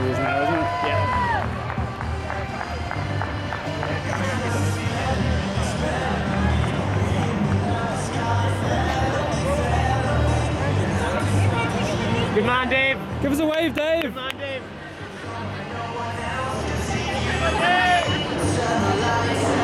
reason now, isn't it? Yeah. Good man, Dave. Give us a wave, Dave. Good man, Dave.